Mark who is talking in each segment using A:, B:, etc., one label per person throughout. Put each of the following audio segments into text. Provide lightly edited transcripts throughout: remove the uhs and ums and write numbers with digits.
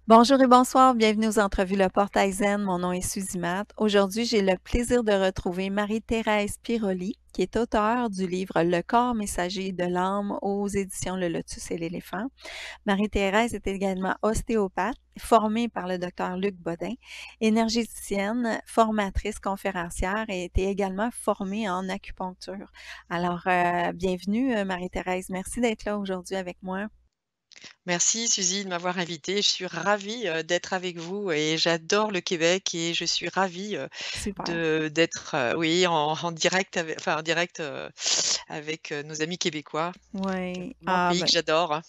A: Bonjour et bonsoir, bienvenue aux entrevues Le Portail Zen. Mon nom est Suzy Matt. Aujourd'hui, j'ai le plaisir de retrouver Marie-Thérèse Piroli, qui est auteure du livre Le corps messager de l'âme aux éditions Le Lotus et l'éléphant. Marie-Thérèse est également ostéopathe, formée par le docteur Luc Bodin, énergéticienne, formatrice conférencière et était également formée en acupuncture. Alors, bienvenue Marie-Thérèse. Merci d'être là aujourd'hui avec moi.
B: Merci Suzy de m'avoir invitée. Je suis ravie, d'être avec vous et j'adore le Québec et je suis ravie,
A: Super.
B: de d'être, oui, en direct en direct, avec, nos amis québécois.
A: Oui.
B: Vraiment un
A: Ah
B: pays que
A: ben,
B: j'adore.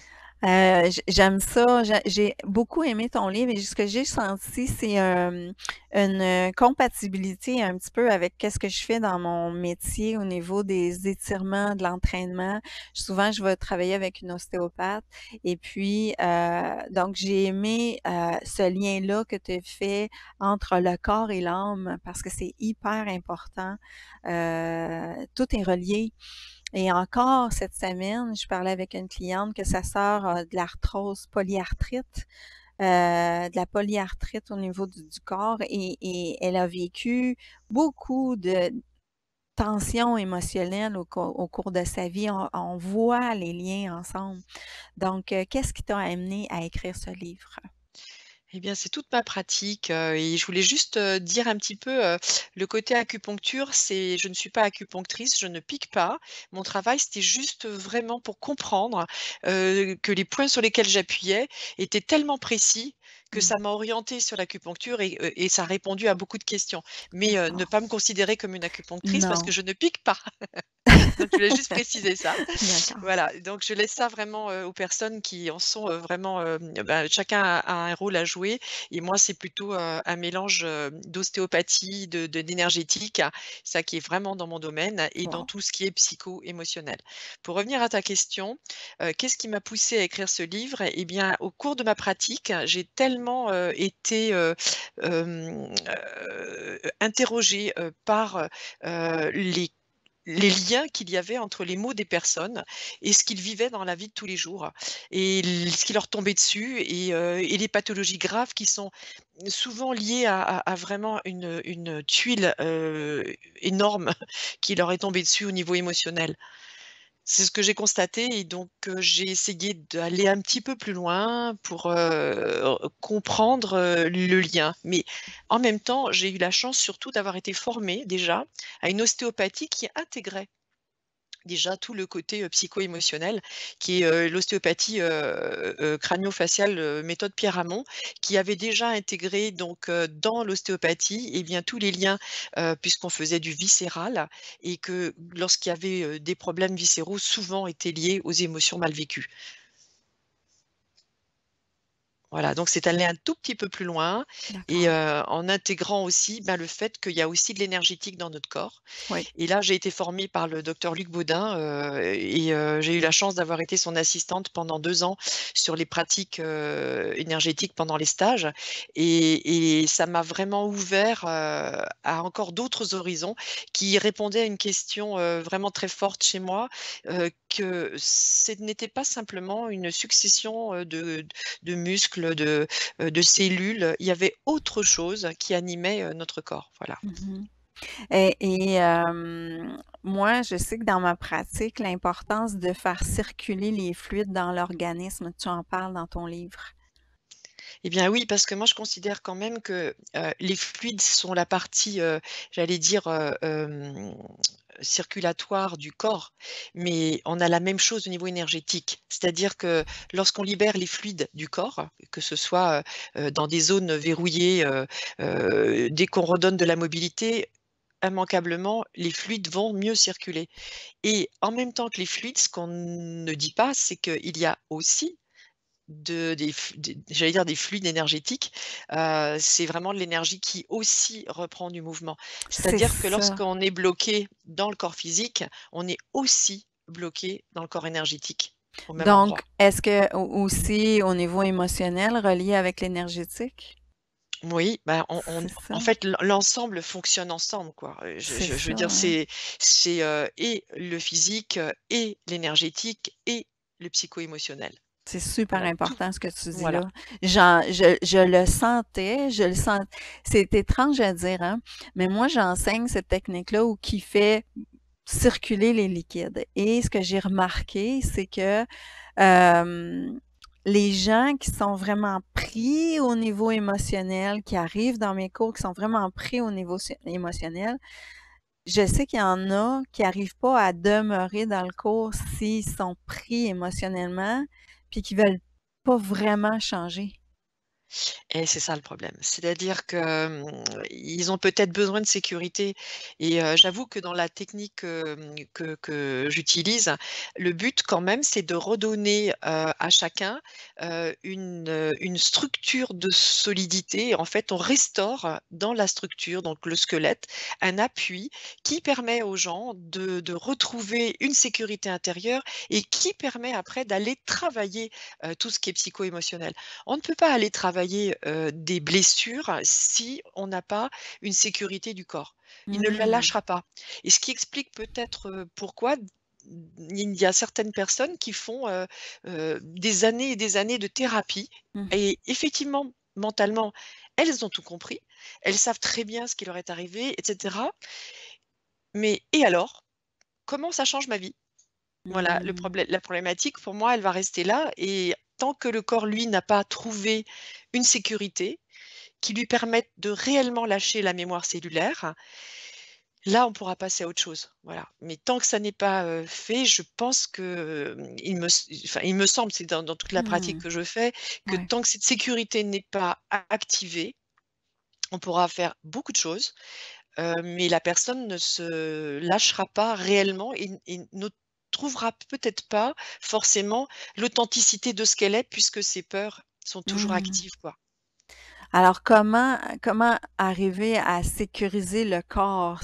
A: j'aime ça. J'ai beaucoup aimé ton livre et ce que j'ai senti, c'est, une compatibilité un petit peu avec qu'est-ce que je fais dans mon métier au niveau des étirements, de l'entraînement. Souvent, je vais travailler avec une ostéopathe et puis, donc j'ai aimé, ce lien-là que tu fais entre le corps et l'âme parce que c'est hyper important. Tout est relié. Et encore cette semaine, je parlais avec une cliente que sa sœur a de l'arthrose polyarthrite, de la polyarthrite au niveau du corps et elle a vécu beaucoup de tensions émotionnelles au cours de sa vie. On voit les liens ensemble. Donc, qu'est-ce qui t'a amené à écrire ce livre?
B: Eh bien, c'est toute ma pratique, et je voulais juste, dire un petit peu, le côté acupuncture, c'est je ne suis pas acupunctrice, je ne pique pas. Mon travail, c'était juste, vraiment pour comprendre, que les points sur lesquels j'appuyais étaient tellement précis que
A: Mmh,
B: ça m'a orientée sur l'acupuncture et ça a répondu à beaucoup de questions. Mais, ne
A: d'accord.
B: pas me considérer comme une acupunctrice parce que
A: Non.
B: je ne pique pas. Donc je voulais juste préciser ça.
A: D'accord.
B: Voilà, donc je laisse ça vraiment, aux personnes qui en sont, vraiment, chacun a un rôle à jouer et moi c'est plutôt, un mélange, d'ostéopathie, de d'énergétique, ça qui est vraiment dans mon domaine et dans
A: Wow.
B: tout ce qui est psycho-émotionnel. Pour revenir à ta question, qu'est-ce qui m'a poussée à écrire ce livre? Eh bien, au cours de ma pratique, j'ai tellement, été, interrogée, par, les liens qu'il y avait entre les mots des personnes et ce qu'ils vivaient dans la vie de tous les jours et ce qui leur tombait dessus et les pathologies graves qui sont souvent liées à vraiment une tuile, énorme qui leur est tombée dessus au niveau émotionnel. C'est ce que j'ai constaté et donc j'ai essayé d'aller un petit peu plus loin pour, comprendre, le lien. Mais en même temps, j'ai eu la chance surtout d'avoir été formée déjà à une ostéopathie qui intégrait déjà tout le côté, psycho-émotionnel qui est, l'ostéopathie, crânio-faciale, méthode Pierre Hamon, qui avait déjà intégré donc, dans l'ostéopathie et bien tous les liens, puisqu'on faisait du viscéral et que lorsqu'il y avait, des problèmes viscéraux, souvent étaient liés aux émotions mal vécues. Voilà, donc c'est aller un tout petit peu plus loin et
A: D'accord.
B: en intégrant aussi, ben, le fait qu'il y a aussi de l'énergétique dans notre corps
A: Oui.
B: et là, j'ai été formée par le docteur Luc Bodin, j'ai eu la chance d'avoir été son assistante pendant 2 ans sur les pratiques, énergétiques pendant les stages et ça m'a vraiment ouvert, à encore d'autres horizons qui répondaient à une question, vraiment très forte chez moi, que ce n'était pas simplement une succession, de muscles, de cellules. Il y avait autre chose qui animait, notre corps. Voilà.
A: Mmh. Moi, je sais que dans ma pratique, l'importance de faire circuler les fluides dans l'organisme, tu en parles dans ton livre.
B: Eh bien oui, parce que moi je considère quand même que, les fluides sont la partie, j'allais dire, circulatoire du corps, mais on a la même chose au niveau énergétique. C'est-à-dire que lorsqu'on libère les fluides du corps, que ce soit, dans des zones verrouillées, dès qu'on redonne de la mobilité, immanquablement, les fluides vont mieux circuler et en même temps que les fluides, ce qu'on ne dit pas, c'est qu'il y a aussi des j'allais dire des fluides énergétiques, c'est vraiment de l'énergie qui aussi reprend du mouvement.
A: C'est
B: C'est-à-dire que
A: ça.
B: lorsqu'on est bloqué dans le corps physique, on est aussi bloqué dans le corps énergétique, au même
A: Donc,
B: endroit.
A: est-ce que aussi au niveau émotionnel, relié avec l'énergétique?
B: Oui, bah, on
A: C'est
B: en
A: ça?
B: fait, l'ensemble fonctionne ensemble, quoi.
A: C'est
B: Je veux
A: ça,
B: dire,
A: hein?
B: c'est, et le physique, et l'énergétique et le psycho-émotionnel.
A: C'est super
B: Voilà, tout
A: important ce que tu dis
B: voilà.
A: là. Je le sentais, je le sens. C'est étrange à dire, hein, mais moi, j'enseigne cette technique-là où qui fait circuler les liquides. Et ce que j'ai remarqué, c'est que euh, les gens qui sont vraiment pris au niveau émotionnel, qui arrivent dans mes cours, qui sont vraiment pris au niveau émotionnel, je sais qu'il y en a qui n'arrivent pas à demeurer dans le cours s'ils sont pris émotionnellement, puis qui veulent pas vraiment changer.
B: Et c'est ça le problème. C'est-à-dire que, ils ont peut-être besoin de sécurité et j'avoue que dans la technique, que j'utilise, le but quand même, c'est de redonner, à chacun, une structure de solidité. En fait, on restaure dans la structure, donc le squelette, un appui qui permet aux gens de retrouver une sécurité intérieure et qui permet après d'aller travailler, tout ce qui est psycho-émotionnel. On ne peut pas aller travailler, des blessures si on n'a pas une sécurité du corps. Il ne la
A: Mmh.
B: lâchera pas et ce qui explique peut-être, pourquoi il y a certaines personnes qui font, des années et des années de thérapie
A: Mmh.
B: et effectivement, mentalement, elles ont tout compris. Elles savent très bien ce qui leur est arrivé et cetera. Mais et alors? Comment ça change ma vie? Voilà,
A: Mmh.
B: la problématique pour moi, elle va rester là et tant que le corps, lui, n'a pas trouvé une sécurité qui lui permette de réellement lâcher la mémoire cellulaire, là, on pourra passer à autre chose, voilà. Mais tant que ça n'est pas, fait, je pense que, il me semble, c'est dans toute la pratique
A: Mmh.
B: que je fais, que
A: Ouais.
B: tant que cette sécurité n'est pas activée, on pourra faire beaucoup de choses, mais la personne ne se lâchera pas réellement et ne trouvera peut-être pas forcément l'authenticité de ce qu'elle est puisque ses peurs sont toujours
A: Mmh.
B: actives, quoi.
A: Alors comment arriver à sécuriser le corps?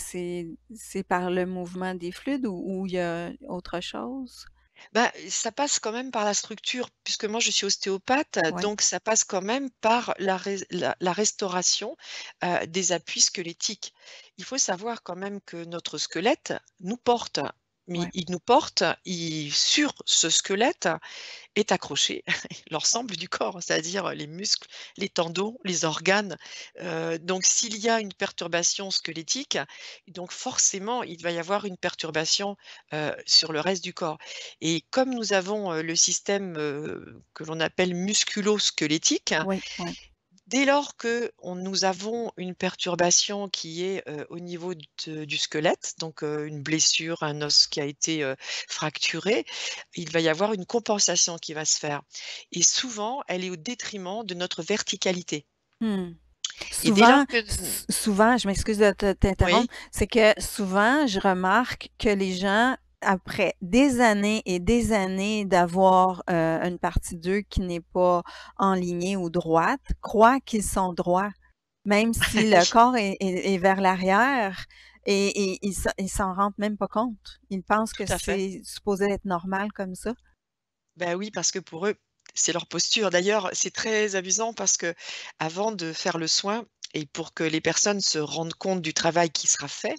A: C'est par le mouvement des fluides ou il y a autre chose?
B: Bah, ça passe quand même par la structure puisque moi je suis ostéopathe,
A: Oui,
B: donc ça passe quand même par la restauration, des appuis squelettiques. Il faut savoir quand même que notre squelette nous porte, mais
A: oui.
B: il nous porte, il sur ce squelette est accroché l'ensemble du corps, c'est-à-dire les muscles, les tendons, les organes. Donc s'il y a une perturbation squelettique, donc forcément, il va y avoir une perturbation, sur le reste du corps et comme nous avons, le système, que l'on appelle musculo-squelettique,
A: Oui, oui.
B: dès lors que nous avons une perturbation qui est, au niveau du squelette, donc une blessure, un os qui a été, fracturé, il va y avoir une compensation qui va se faire et souvent, elle est au détriment de notre verticalité
A: Mmh.
B: et dès lors
A: Souvent
B: que
A: souvent, je m'excuse de
B: oui,
A: t'interrompre, c'est que souvent, je remarque que les gens, après des années et des années d'avoir, une partie d'eux qui n'est pas enlignée ou droite, croient qu'ils sont droits, même si le corps est vers l'arrière et ils s'en rendent même pas compte. Ils pensent
B: tout
A: que
B: à fait.
A: c'est supposé être normal comme ça.
B: Ben oui, parce que pour eux, c'est leur posture. D'ailleurs, c'est très amusant parce que avant de faire le soin et pour que les personnes se rendent compte du travail qui sera fait,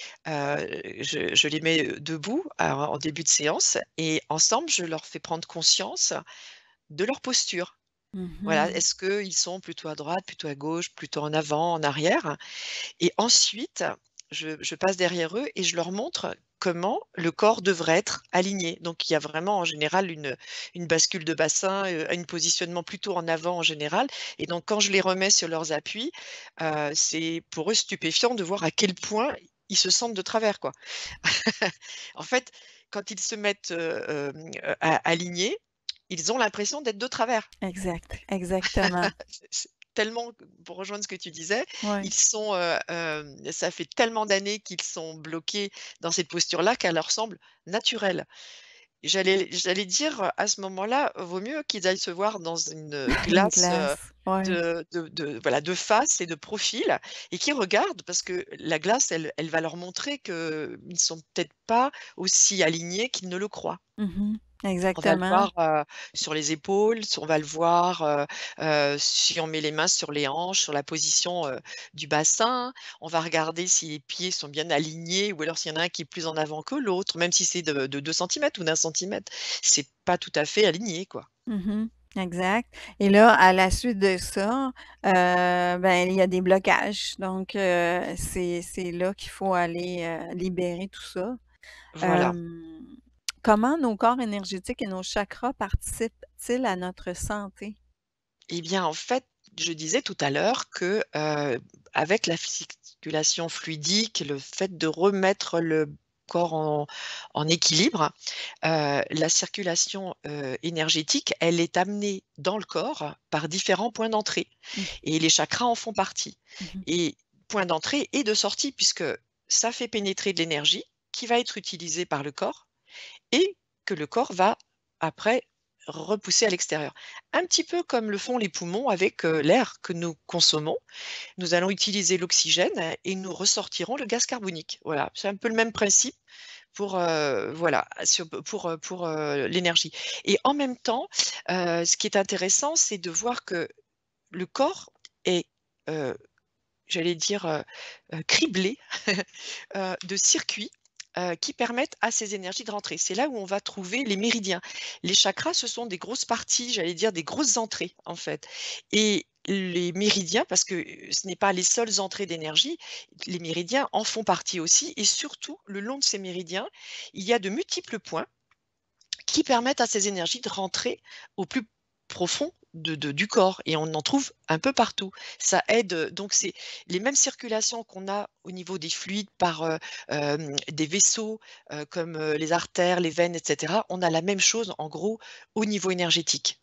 B: je les mets, debout en début de séance et ensemble, je leur fais prendre conscience de leur posture. Voilà,
A: Mmh.
B: est-ce qu'ils sont plutôt à droite, plutôt à gauche, plutôt en avant, en arrière? Et ensuite, je passe derrière eux et je leur montre comment le corps devrait être aligné. Donc il y a vraiment en général une bascule de bassin, un positionnement plutôt en avant en général et donc quand je les remets sur leurs appuis, c'est pour eux stupéfiant de voir à quel point ils se sentent de travers, quoi. En fait, quand ils se mettent, a alignés, ils ont l'impression d'être de travers.
A: Exact, exactement.
B: C'est tellement pour rejoindre ce que tu disais,
A: Ouais.
B: ils sont, ça fait tellement d'années qu'ils sont bloqués dans cette posture-là qu'elle leur semble naturelle. J'allais dire, à ce moment-là, vaut mieux qu'ils aillent se voir dans une
A: Une
B: glace,
A: glace, ouais.
B: de voilà, de face et de profil et qu'ils regardent parce que la glace, elle va leur montrer qu'ils ne sont peut-être pas aussi alignés qu'ils ne le croient.
A: Mmh.
B: On va le
A: Exactement.
B: voir, sur les épaules, on va le voir, si on met les mains sur les hanches, sur la position, du bassin. On va regarder si les pieds sont bien alignés ou alors s'il y en a un qui est plus en avant que l'autre, même si c'est de 2 centimètres ou d'1 centimètre. C'est pas tout à fait aligné, quoi.
A: Mmh. Exact. Et là, à la suite de ça, ben, il y a des blocages. Donc, c'est là qu'il faut aller, libérer tout ça.
B: Voilà.
A: Hem, Comment nos corps énergétiques et nos chakras participent-ils à notre santé?
B: Eh bien, en fait, je disais tout à l'heure que, avec la circulation fluidique, le fait de remettre le corps en équilibre, la circulation, énergétique, elle est amenée dans le corps par différents points d'entrée
A: Mmh.
B: et les chakras en font partie
A: Mmh.
B: et point d'entrée et de sortie puisque ça fait pénétrer de l'énergie qui va être utilisée par le corps et que le corps va après repousser à l'extérieur. Un petit peu comme le font les poumons avec, l'air que nous consommons. Nous allons utiliser l'oxygène et nous ressortirons le gaz carbonique. Voilà, c'est un peu le même principe pour, voilà, pour, l'énergie et en même temps, ce qui est intéressant, c'est de voir que le corps est, heu, j'allais dire, criblé, de circuits, qui permettent à ces énergies de rentrer. C'est là où on va trouver les méridiens. Les chakras, ce sont des grosses parties, j'allais dire des grosses entrées, en fait et les méridiens, parce que, ce n'est pas les seules entrées d'énergie, les méridiens en font partie aussi et surtout, le long de ces méridiens, il y a de multiples points qui permettent à ces énergies de rentrer au plus profond du corps et on en trouve un peu partout. Ça aide, donc c'est les mêmes circulations qu'on a au niveau des fluides par, des vaisseaux, comme, les artères, les veines et cetera. On a la même chose en gros au niveau énergétique.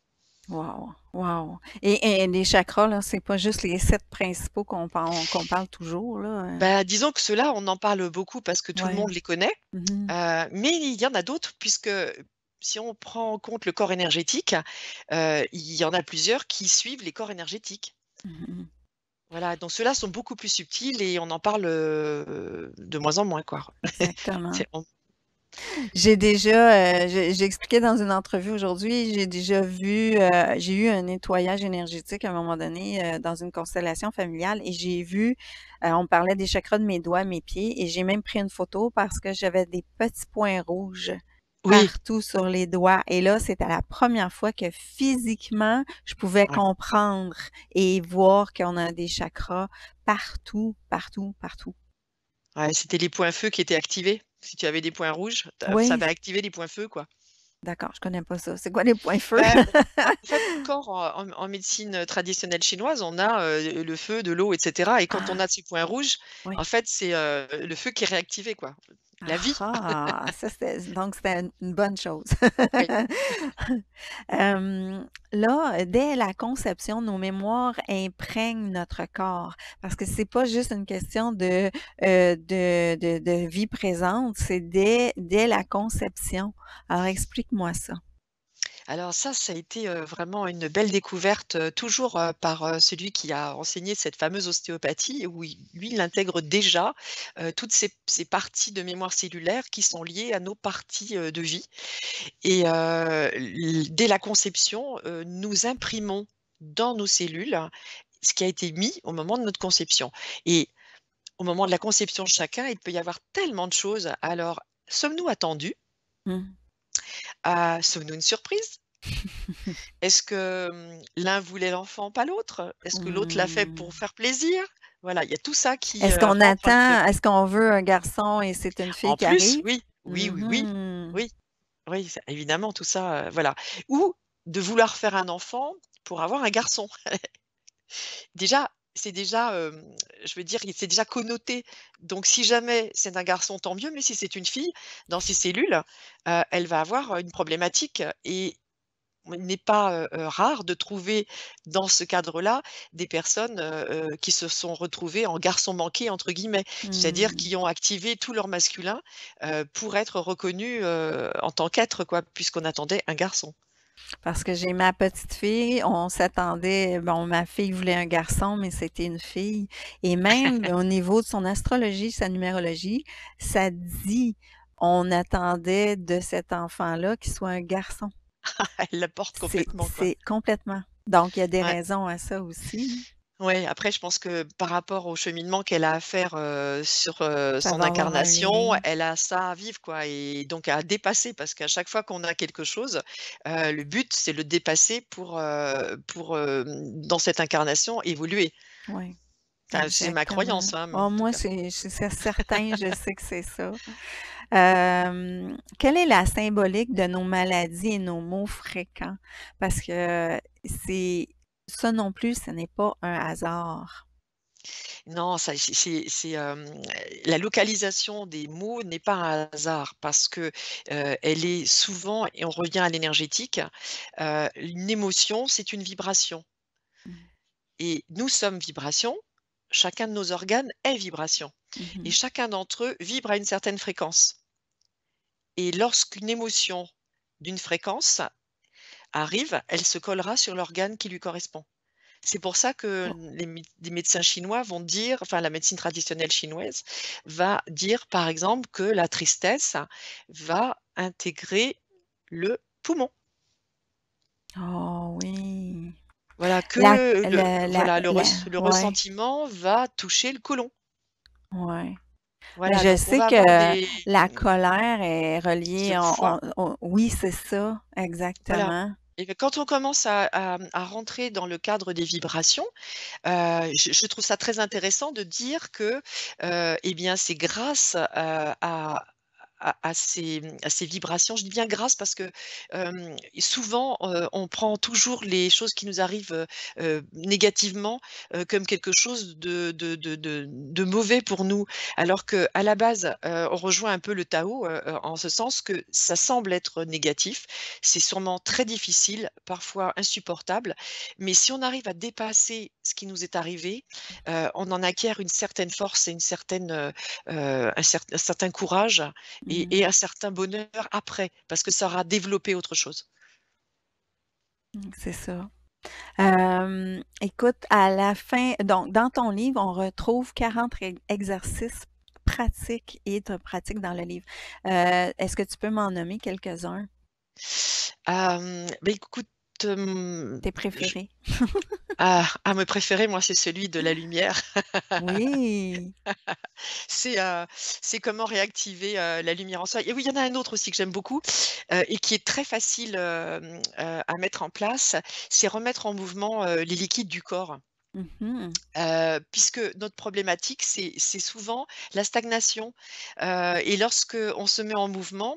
A: Wow, wow. Et les chakras, là, c'est pas juste les 7 principaux qu'on parle toujours, là,
B: Bah, disons que ceux-là, on en parle beaucoup parce que tout le
A: ouais.
B: monde les connaît,
A: Mmh.
B: mais il y en a d'autres puisque si on prend en compte le corps énergétique, il y en a plusieurs qui suivent les corps énergétiques.
A: Mmh.
B: Voilà, donc ceux-là sont beaucoup plus subtils et on en parle, de moins en moins, quoi.
A: Exactement.
B: C'est on
A: J'ai expliqué dans une entrevue aujourd'hui, j'ai déjà vu, j'ai eu un nettoyage énergétique à un moment donné, dans une constellation familiale et j'ai vu, on parlait des chakras de mes doigts, mes pieds et j'ai même pris une photo parce que j'avais des petits points rouges
B: oui,
A: partout sur les doigts et là, c'était la première fois que physiquement, je pouvais
B: ouais,
A: comprendre et voir qu'on a des chakras partout, partout, partout.
B: ouais, c'était les points feu qui étaient activés. Si tu avais des points rouges, ça
A: Oui,
B: va activer les points feu, quoi.
A: d'accord, je connais pas ça. C'est quoi les points feu?
B: Bah, en fait, le corps en médecine, traditionnelle chinoise, on a, le feu, de l'eau et cetera et quand on
A: Ah,
B: a ces points rouges, en
A: oui.
B: fait, c'est, le feu qui est réactivé, quoi. La vie.
A: Ah! Ça, c'était une bonne chose.
B: Oui.
A: Là, dès la conception, nos mémoires imprègnent notre corps parce que c'est pas juste une question de vie présente, c'est dès la conception. Alors explique-moi ça.
B: Alors ça a été, vraiment une belle découverte, toujours, par, celui qui a enseigné cette fameuse ostéopathie où il intègre déjà, toutes ces parties de mémoire cellulaire qui sont liées à nos parties, de vie et l dès la conception, nous imprimons dans nos cellules ce qui a été mis au moment de notre conception et au moment de la conception de chacun, il peut y avoir tellement de choses. Alors, sommes-nous attendus?
A: Mmh.
B: Sommes-nous une surprise? Est-ce que, l'un voulait l'enfant, pas l'autre? Est-ce que l'autre l'a fait pour
A: Mmh.
B: faire plaisir? Voilà, il y a tout ça qui,
A: Est-ce qu'on
B: rentre en jeu.
A: attend est-ce qu'on veut un garçon et c'est une fille
B: En
A: qui
B: plus,
A: arrive?
B: oui, oui, oui, oui,
A: Mmh.
B: oui, oui, ça évidemment tout ça, voilà. Ou de vouloir faire un enfant pour avoir un garçon. Déjà, c'est déjà, je veux dire, c'est déjà connoté. Donc si jamais c'est un garçon, tant mieux, mais si c'est une fille, dans ses cellules, elle va avoir, une problématique et il n'est pas, rare de trouver dans ce cadre-là des personnes, qui se sont retrouvées en «garçons manqués» entre guillemets. C'est-à-dire
A: Mmh.
B: qui ont activé tout leur masculin, pour être reconnus, en tant qu'être quoi, puisqu'on attendait un garçon.
A: Parce que j'ai ma petite fille, on s'attendait bon, ma fille voulait un garçon, mais c'était une fille et même au niveau de son astrologie, sa numérologie, ça dit on attendait de cet enfant-là qu'il soit un garçon.
B: Elle la porte
A: C'est
B: complètement quoi.
A: c'est complètement. Donc il y a des
B: Ouais.
A: raisons à ça aussi.
B: Ouais, après je pense que par rapport au cheminement qu'elle a à faire, sur,
A: Ça
B: son
A: va avoir un
B: incarnation,
A: lien.
B: elle a ça à vivre quoi et donc à dépasser parce qu'à chaque fois qu'on a quelque chose, le but c'est le dépasser pour, dans cette incarnation évoluer.
A: Oui,
B: Enfin, c'est ma
A: exactement.
B: croyance, hein, en
A: Oh,
B: tout
A: moi,
B: cas.
A: c'est certain, je sais que c'est ça. Quelle est la symbolique de nos maladies et nos maux fréquents? Parce que c'est ça non plus, ce n'est pas un hasard.
B: Non, ça la localisation des mots n'est pas un hasard parce que, elle est souvent et on revient à l'énergétique, une émotion, c'est une vibration
A: Mmh.
B: et nous sommes vibration, chacun de nos organes est vibration et
A: Mmh.
B: chacun d'entre eux vibre à une certaine fréquence et lorsqu'une émotion d'une fréquence arrive, elle se collera sur l'organe qui lui correspond. C'est pour ça que
A: Oh,
B: les médecins chinois vont dire, enfin la médecine traditionnelle chinoise va dire par exemple que la tristesse va intégrer le poumon.
A: oh oui.
B: Voilà,
A: La
B: que le
A: ouais,
B: ressentiment va toucher le côlon.
A: ouais. Mais
B: Voilà,
A: je
B: donc on
A: sais
B: va
A: que
B: avoir des
A: la colère est reliée
B: sur le foie.
A: oui, c'est ça,
B: Voilà
A: exactement.
B: et que quand on commence à rentrer dans le cadre des vibrations, je trouve ça très intéressant de dire que, eh bien, c'est grâce, à ces vibrations. Je dis bien grâce parce que, souvent, on prend toujours les choses qui nous arrivent, négativement, comme quelque chose de mauvais pour nous. Alors qu'à la base, on rejoint un peu le Tao, en ce sens que ça semble être négatif. C'est sûrement très difficile, parfois insupportable, mais si on arrive à dépasser ce qui nous est arrivé, on en acquiert une certaine force et une certaine, un certain courage
A: Mmh.
B: et un certain bonheur après, parce que ça aura développé autre chose.
A: C'est ça. Écoute, à la fin donc dans ton livre, on retrouve 40 exercices pratiques et pratiques dans le livre. Est-ce que tu peux m'en nommer quelques-uns,
B: Écoute,
A: tes
B: je
A: préférés?
B: mes préférés, moi, c'est celui de la lumière.
A: Oui.
B: C'est comment réactiver, la lumière en soi et oui, il y en a un autre aussi que j'aime beaucoup, et qui est très facile, à mettre en place, c'est remettre en mouvement, les liquides du corps.
A: Mmh.
B: Puisque notre problématique, c'est souvent la stagnation, et lorsque on se met en mouvement,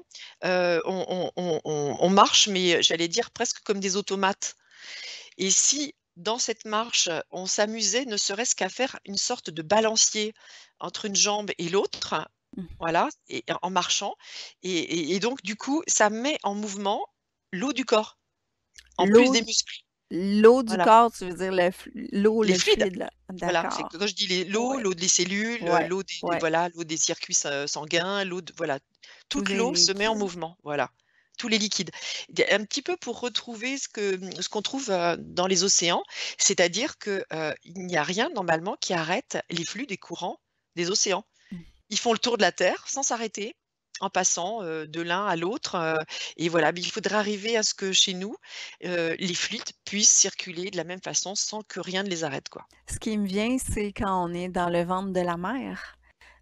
B: on marche, mais j'allais dire presque comme des automates et si dans cette marche, on s'amusait ne serait-ce qu'à faire une sorte de balancier entre une jambe et l'autre,
A: Mmh.
B: voilà et en marchant et donc du coup, ça met en mouvement l'eau du corps, en plus
A: L'eau
B: des muscles.
A: l'eau du
B: Voilà,
A: corps, tu veux dire l'eau,
B: les
A: le
B: fluides.
A: fluide là?
B: Voilà, c'est que
A: D'accord.
B: quand je dis
A: Ouais,
B: l'eau des cellules,
A: ouais,
B: l'eau des
A: ouais.
B: voilà, l'eau des circuits sanguins, voilà,
A: Tous
B: toute
A: les
B: l'eau se met en
A: liquides.
B: mouvement, voilà, tous les liquides. Un petit peu pour retrouver ce qu'on trouve, dans les océans, c'est-à-dire que, il n'y a rien normalement qui arrête les flux des courants des océans.
A: Mmh.
B: Ils font le tour de la Terre sans s'arrêter, en passant, de l'un à l'autre, et voilà, mais il faudrait arriver à ce que chez nous, les fluides puissent circuler de la même façon sans que rien ne les arrête, quoi.
A: Ce qui me vient, c'est quand on est dans le ventre de la mer.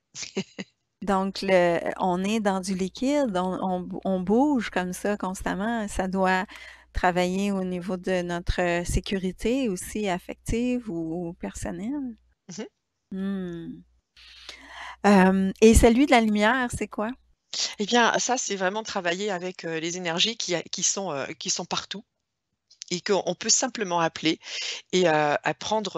A: Donc on est dans du liquide, on bouge comme ça constamment. Ça doit travailler au niveau de notre, sécurité aussi affective ou personnelle.
B: Mmh.
A: Mmh. Et celui de la lumière, c'est quoi?
B: Eh bien, ça, c'est vraiment travailler avec, les énergies qui sont partout et qu'on peut simplement appeler et à prendre,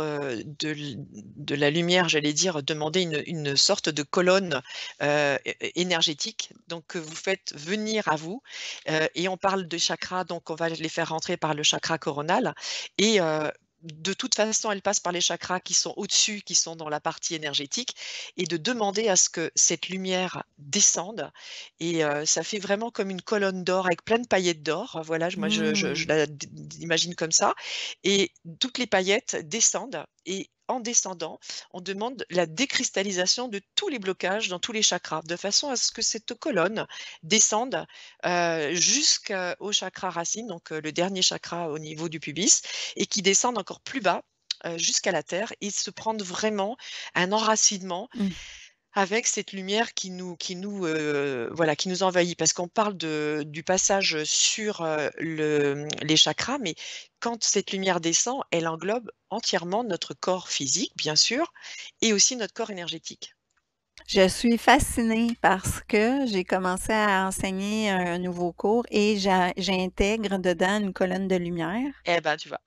B: de la lumière, j'allais dire, demander une sorte de colonne, énergétique, donc que vous faites venir à vous, et on parle de chakras, donc on va les faire rentrer par le chakra coronal et de toute façon, elle passe par les chakras qui sont au-dessus, qui sont dans la partie énergétique et de demander à ce que cette lumière descende et ça fait vraiment comme une colonne d'or avec plein de paillettes d'or. Voilà, moi je
A: Mmh.
B: la imagine comme ça et toutes les paillettes descendent et en descendant, on demande la décristallisation de tous les blocages dans tous les chakras, de façon à ce que cette colonne descende, jusqu'au chakra racine, donc le dernier chakra au niveau du pubis et qui descende encore plus bas, jusqu'à la terre et se prendre vraiment un enracinement
A: Mmh.
B: avec cette lumière voilà, qui nous envahit. Parce qu'on parle du passage sur, les chakras, mais quand cette lumière descend, elle englobe entièrement notre corps physique, bien sûr, et aussi notre corps énergétique.
A: Je suis fascinée parce que j'ai commencé à enseigner un nouveau cours et j'intègre dedans une colonne de lumière.
B: Eh ben, tu vois?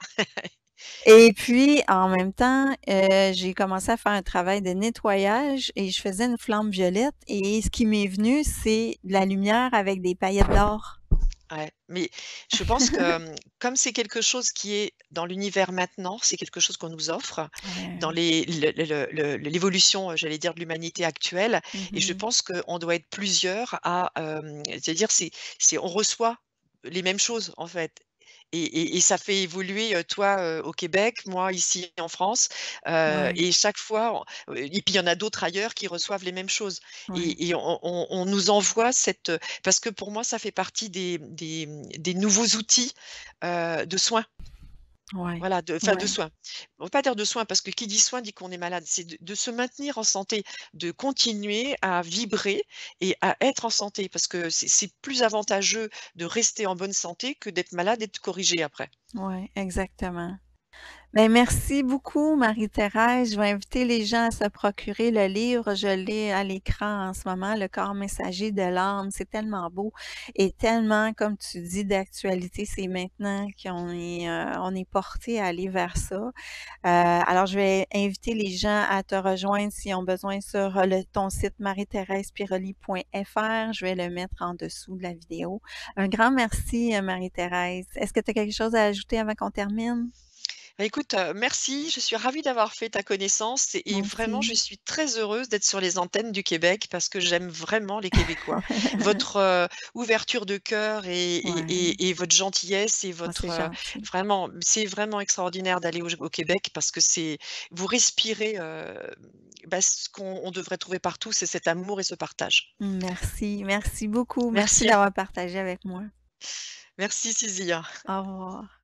A: Et puis, en même temps, j'ai commencé à faire un travail de nettoyage et je faisais une flamme violette et ce qui m'est venu, c'est de la lumière avec des paillettes d'or.
B: Ouais, mais je pense que, comme c'est quelque chose qui est dans l'univers maintenant, c'est quelque chose qu'on nous offre dans
A: Ouais.
B: les l'évolution, j'allais dire de l'humanité actuelle et je
A: Mmh.
B: pense qu'on doit être plusieurs à, c'est-à-dire c'est on reçoit les mêmes choses, en fait et ça fait évoluer, toi, au Québec, moi ici en France,
A: Ouais,
B: et chaque fois et puis il y en a d'autres ailleurs qui reçoivent les mêmes choses
A: ouais,
B: et on nous envoie cette, parce que pour moi, ça fait partie des nouveaux outils, de soins.
A: ouais,
B: Voilà, de
A: ouais.
B: soins. On ne veut pas dire de soins parce que qui dit soin dit qu'on est malade. C'est de se maintenir en santé, de continuer à vibrer et à être en santé parce que c'est plus avantageux de rester en bonne santé que d'être malade et de corriger après.
A: Ouais, exactement. Ben, merci beaucoup, Marie-Thérèse. Je vais inviter les gens à se procurer le livre. Je l'ai à l'écran en ce moment, Le corps messager de l'âme. C'est tellement beau et tellement, comme tu dis, d'actualité. C'est maintenant on est porté à aller vers ça. Alors, je vais inviter les gens à te rejoindre s'ils ont besoin sur ton site marie-thérèse-piroli.fr. Je vais le mettre en dessous de la vidéo. Un grand merci, Marie-Thérèse. Est-ce que tu as quelque chose à ajouter avant qu'on termine?
B: Bah, écoute, merci, je suis ravie d'avoir fait ta connaissance et
A: Moi
B: vraiment je
A: aussi.
B: suis très heureuse d'être sur les antennes du Québec parce que j'aime vraiment les Québécois. Votre, ouverture de cœur
A: Ouais.
B: et votre gentillesse et
A: Ah,
B: votre,
A: c'est gentil.
B: vraiment, c'est vraiment extraordinaire d'aller au Québec parce que c'est vous respirez, bah, ce qu'on on devrait trouver partout, c'est cet amour et ce partage.
A: Merci, merci beaucoup. Merci
B: Merci,
A: d'avoir partagé avec moi.
B: merci Suzy, hein.
A: Au revoir.